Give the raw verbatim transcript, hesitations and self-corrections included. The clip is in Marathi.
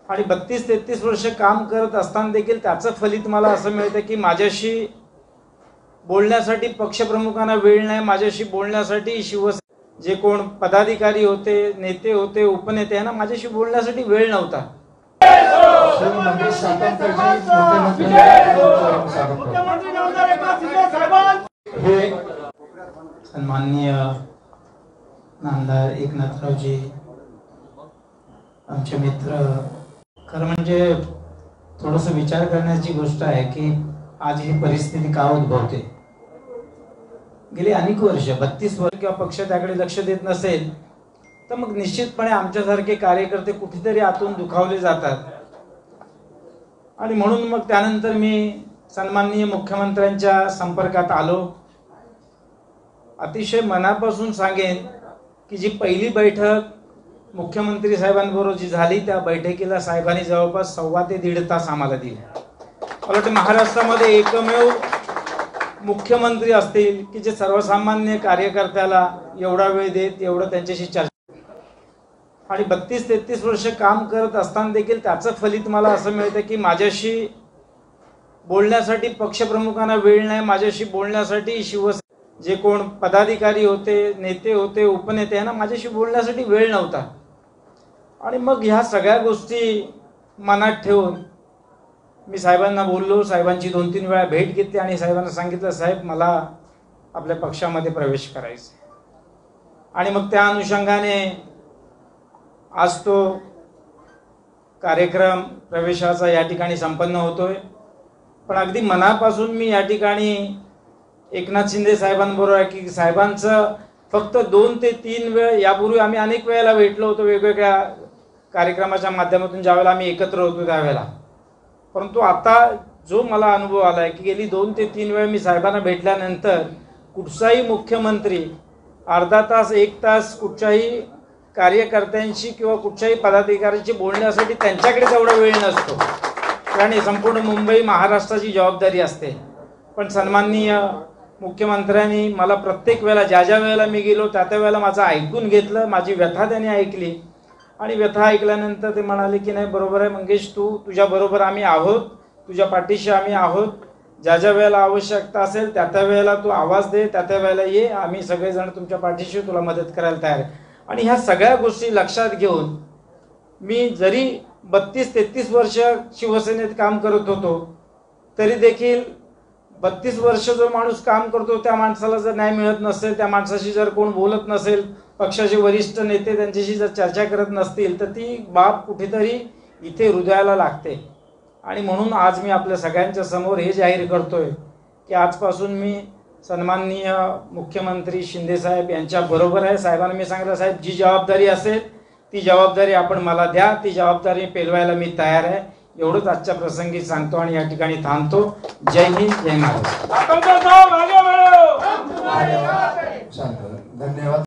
आणि बत्तीस तेहतीस वर्ष काम करत असताना देखील त्याचं फलित मला असं मिळतं की माझ्याशी बोलण्यासाठी पक्षप्रमुखांना वेळ नाही, माझ्याशी बोलण्यासाठी शिवसेना जे कोण पदाधिकारी होते, नेते होते, उपनेते ना, माझ्याशी बोलण्यासाठी वेळ नव्हता। सन्माननीय नामदार एकनाथरावजी, आमचे मित्र, खरं म्हणजे थोडंसं विचार करण्याची गोष्ट आहे की आज ही परिस्थिती का उद्भवते। गेली अनेक वर्ष बत्तीस वर्ष किंवा पक्ष त्याकडे लक्ष देत नसेल तर मग निश्चितपणे आमच्यासारखे कार्यकर्ते कुठेतरी आतून दुखावले जातात। आणि म्हणून मग त्यानंतर मी सन्माननीय मुख्यमंत्र्यांच्या संपर्कात आलो। अतिशय मनापासून सांगेन की जी पहिली बैठक मुख्यमंत्री साहेबांबरोबर जी झाली त्या बैठकीला साहेबांनी जवळपास सव्वा ते दीड तास आम्हाला दिले। मला वाटतं महाराष्ट्रामध्ये एकमेव मुख्यमंत्री असतील की जे सर्वसामान्य कार्यकर्त्याला एवढा वेळ देत, एवढं त्यांच्याशी चर्चा। आणि बत्तीस तेहतीस वर्ष काम करत असताना देखील त्याचं फलित मला असं मिळतं की माझ्याशी बोलण्यासाठी पक्षप्रमुखांना वेळ नाही, माझ्याशी बोलण्यासाठी शिवसेना जे कोण पदाधिकारी होते, नेते होते, उपनेते ना, माझ्याशी बोलण्यासाठी वेळ नव्हता। आणि मग ह्या सगळ्या गोष्टी मनात ठेवून मी साहेबांना बोललो, साहेबांची दोन तीन वेळा भेट घेतली आणि साहेबांना सांगितलं, साहेब मला आपल्या पक्षामध्ये प्रवेश करायचा। आणि मग त्या अनुषंगाने आज तो कार्यक्रम प्रवेशाचा या ठिकाणी संपन्न होतोय। पण अगदी मनापासून मी या ठिकाणी एकनाथ शिंदे साहेबांबरोबर आहे की साहेबांचं फक्त दोन ते तीन वेळ, यापूर्वी आम्ही अनेक वेळेला भेटलो होतो वेगवेगळ्या कार्यक्रमाच्या माध्यमातून, ज्यावेळेला आम्ही एकत्र होतो त्यावेळेला, परंतु आता जो मला अनुभव आला आहे की गेली दोन ते तीन वेळ मी साहेबांना भेटल्यानंतर कुठचाही मुख्यमंत्री अर्धा तास एक तास कुठच्याही कार्यकर्त्यांशी किंवा कुठच्याही पदाधिकाऱ्यांशी बोलण्यासाठी त्यांच्याकडे तेवढा वेळ नसतो, कारण संपूर्ण मुंबई महाराष्ट्राची जबाबदारी असते। पण सन्माननीय मुख्यमंत्र्यांनी मला प्रत्येक वेळेला ज्या ज्या वेळेला मी गेलो त्या त्या वेळेला माझं ऐकून घेतलं, माझी व्यथा त्यांनी ऐकली। आणि व्यथा ऐकल्यानंतर ते म्हणाले की नाही बरोबर आहे मंगेश, तू तुझ्या बरोबर आम्ही आहोत, तुझ्या पाठीशी आम्ही आहोत, ज्या ज्या वेळेला आवश्यकता असेल त्या त्या वेळेला तू आवाज दे, त्या त्या वेळेला ये, आम्ही सगळेजण तुमच्या पाठीशी तुला मदत करायला तयार आहे। आणि ह्या सगळ्या गोष्टी लक्षात घेऊन मी जरी बत्तीस तेहतीस वर्ष शिवसेनेत काम करत होतो तरी देखील बत्तीस वर्ष जो माणूस काम करतो त्या माणसाला जर न्याय मिळत नसेल, त्या माणसाशी जर कोण बोलत नसेल, पक्षाचे वरिष्ठ नेते त्यांच्याशी जर चर्चा करत नसतील तर ती बाब कुठेतरी इथे हृदयाला लागते। आणि म्हणून आज मी आपल्या सगळ्यांच्या समोर हे जाहीर करतोय की आजपासून मी सन्माननीय मुख्यमंत्री शिंदे साहेब यांच्या बरोबर आहे। साहेबांना मी सांगितलं, साहेब जी जबाबदारी असेल ती जबाबदारी आपण मला द्या, ती जबाबदारी पेलवायला मी तयार आहे, एवढंच आजच्या प्रसंगी सांगतो आणि या ठिकाणी थांबतो। जय हिंद, जय महाराष्ट्र। धन्यवाद।